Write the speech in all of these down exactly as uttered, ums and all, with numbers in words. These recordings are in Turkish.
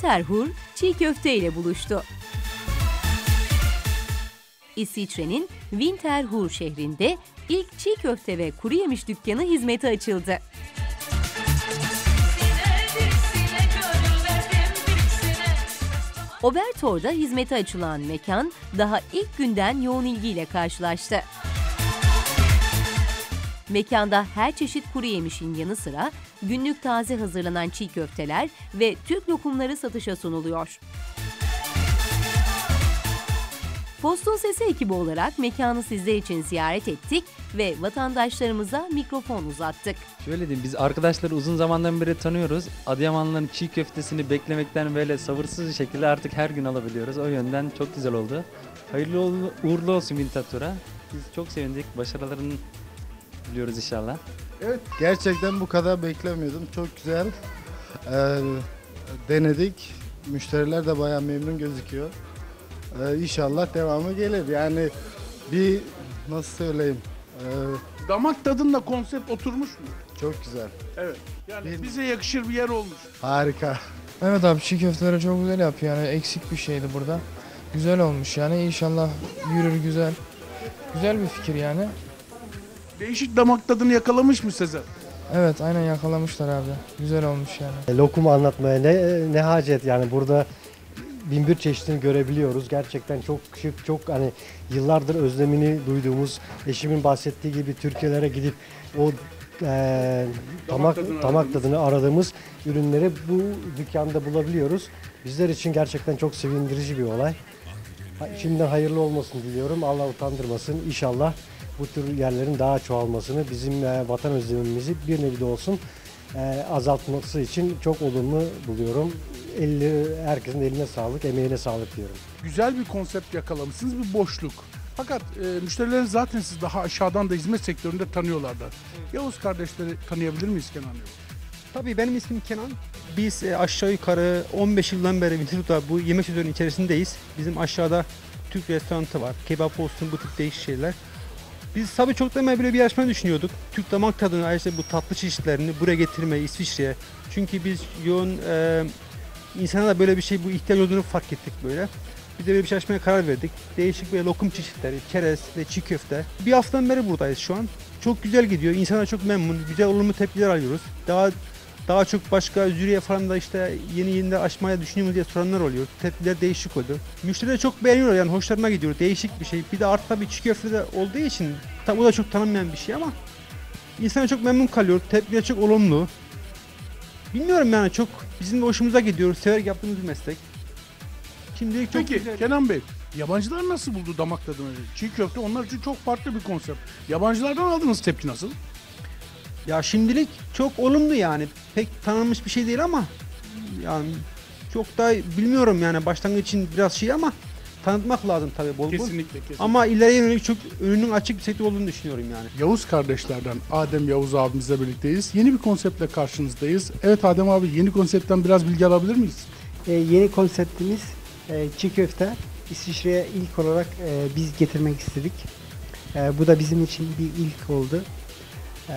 Winterthur çiğ köfte ile buluştu. İsviçre'nin Winterthur şehrinde ilk çiğ köfte ve kuru yemiş dükkanı hizmete açıldı. Obertor'da hizmete açılan mekan daha ilk günden yoğun ilgiyle karşılaştı. Mekanda her çeşit kuru yemişin yanı sıra günlük taze hazırlanan çiğ köfteler ve Türk lokumları satışa sunuluyor. Postun Sesi ekibi olarak mekanı sizler için ziyaret ettik ve vatandaşlarımıza mikrofon uzattık. Şöyle diyeyim, biz arkadaşları uzun zamandan beri tanıyoruz. Adıyamanlıların çiğ köftesini beklemekten böyle sabırsız bir şekilde artık her gün alabiliyoruz. O yönden çok güzel oldu. Hayırlı uğurlu olsun Winterthur'a. Biz çok sevindik. Başarılarını diliyoruz inşallah. Evet, gerçekten bu kadar beklemiyordum. Çok güzel. Ee, denedik. Müşteriler de bayağı memnun gözüküyor. Ee, inşallah devamı gelir. Yani bir nasıl söyleyeyim? Ee, Damak tadında konsept oturmuş mu? çok güzel. Evet. Yani Bir- bize yakışır bir yer olmuş. Harika. Evet abi, çiğ köfteleri çok güzel yapıyor yani, eksik bir şeydi burada. Güzel olmuş yani, inşallah yürür güzel. Güzel bir fikir yani. Değişik damak tadını yakalamış mı Sezer? Evet, aynen yakalamışlar abi. Güzel olmuş yani. Lokumu anlatmaya ne, ne hacet yani, burada bin bir çeşidini görebiliyoruz. Gerçekten çok şık, çok hani yıllardır özlemini duyduğumuz, eşimin bahsettiği gibi Türkiye'lere gidip o e, damak, tadını damak aradığımız. tadını aradığımız ürünleri bu dükkanda bulabiliyoruz. Bizler için gerçekten çok sevindirici bir olay. Ha- Şimdiden hayırlı olmasını diliyorum. Allah utandırmasın. İnşallah bu tür yerlerin daha çoğalmasını, bizim e, vatan özlemimizi bir nevi de olsun e, azaltması için çok olumlu buluyorum. Elli, herkesin eline sağlık, emeğine sağlık diyorum. Güzel bir konsept yakalamışsınız, bir boşluk. Fakat e, müşteriler zaten siz daha aşağıdan da hizmet sektöründe tanıyorlardı. Yavuz kardeşleri tanıyabilir miyiz Kenan Bey? Tabii, benim ismim Kenan. Biz e, aşağı yukarı on beş yıldan beri Winterthur'da bu yemek sektörünün içerisindeyiz. Bizim aşağıda Türk restoranı var, kebap olsun, bu tip değişik şeyler. Biz tabii çok da böyle bir yarışma düşünüyorduk. Türk damak tadını, ayrıca bu tatlı çeşitlerini buraya getirmeyi, İsviçre'ye. Çünkü biz yoğun e, insana da böyle bir şey, bu ihtiyaç olduğunu fark ettik böyle. Biz de böyle bir şey açmaya karar verdik. Değişik böyle lokum çeşitleri, çerez ve çiğ köfte. Bir haftadan beri buradayız şu an. Çok güzel gidiyor. İnsanlar çok memnun. Güzel olumlu tepkiler alıyoruz. Daha daha çok başka jüriye falan da işte yeni yeni de açmaya düşünüyoruz diye soranlar oluyor. Tepkiler değişik oluyor. Müşteriler çok beğeniyorlar, yani hoşlarına gidiyor. Değişik bir şey. Bir de artı tabii çiğ köfte de olduğu için tabii o da çok tanınmayan bir şey ama insanlar çok memnun kalıyor. Tepkiler çok olumlu. Bilmiyorum yani, çok bizim de hoşumuza gidiyor. Severek yaptığımız bir meslek. Şimdilik çok Peki güzel. Kenan Bey, yabancılar nasıl buldu damak tadını? Çiğ köfte onlar için çok farklı bir konsept. Yabancılardan aldığınız tepki nasıl? Ya şimdilik çok olumlu yani. Pek tanınmış bir şey değil ama yani çok da bilmiyorum yani, başlangıç için biraz şey ama tanıtmak lazım tabii bol bol. Kesinlikle, kesinlikle. Ama ileriye yönelik çok önünün açık bir sektör olduğunu düşünüyorum yani. Yavuz kardeşlerden Adem Yavuz abimizle birlikteyiz. Yeni bir konseptle karşınızdayız. Evet Adem abi, yeni konseptten biraz bilgi alabilir miyiz? E, yeni konseptimiz e, çiğ köfte. İsviçre'ye ilk olarak e, biz getirmek istedik. E, bu da bizim için bir ilk oldu. E,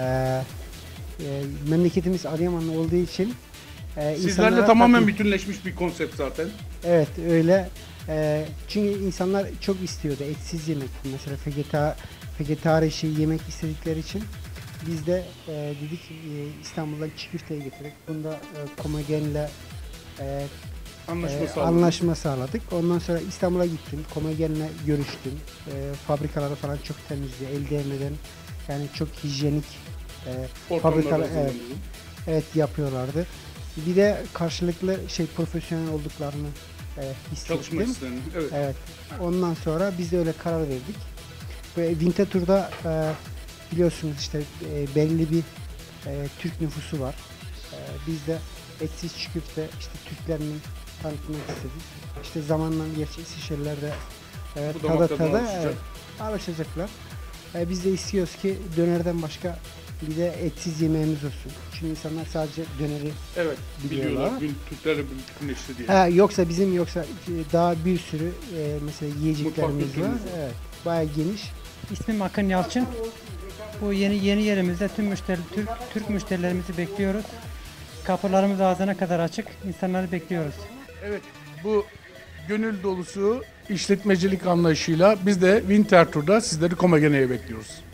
e, memleketimiz Adıyaman olduğu için e, Sizlerle insanlara tamamen tatmin- bütünleşmiş bir konsept zaten. Evet öyle. E, çünkü insanlar çok istiyordu etsiz yemek. Mesela vegeta, vegetarişi yemek istedikleri için biz de e, dedik e, İstanbul'dan çiğ köfteyi getirdik. Bunda e, Komagen'le e, Anlaşma Ee, sağladık. anlaşma sağladık. Ondan sonra İstanbul'a gittim. Komagen'le görüştüm. Ee, fabrikaları falan çok temizdi. El değmeden yani çok hijyenik e, Ortamlarda fabrikalar evet, hazırlanıyor. evet yapıyorlardı. Bir de karşılıklı şey profesyonel olduklarını e, Çalışma hissettim. sistemi. Evet. Evet. Ondan sonra biz de öyle karar verdik. Ve Winterthur'da e, biliyorsunuz işte e, belli bir e, Türk nüfusu var. E, biz de etsiz çiğ köfte işte Türklerinin tanıtmak istedik. İşte zamanla gerçi İsviçreliler de e, Bu damak tada tadına tada alışacak. evet, alışacaklar. E, biz de istiyoruz ki dönerden başka bir de etsiz yemeğimiz olsun. Çünkü insanlar sadece döneri Evet. biliyorlar. Biliyorlar. Bil- Türklerle bütünleşti diye. ha, yoksa bizim yoksa e, daha bir sürü e, mesela yiyeceklerimiz Mutfak var. kültürümüz var. Evet. Bayağı geniş. İsmim Akın Yalçın. Bu yeni yeni yerimizde tüm müşteri, Türk, Türk müşterilerimizi bekliyoruz. Kapılarımız ağzına kadar açık. İnsanları bekliyoruz. Evet, bu gönül dolusu işletmecilik anlayışıyla biz de Winter Tour'da sizleri Komagene'ye bekliyoruz.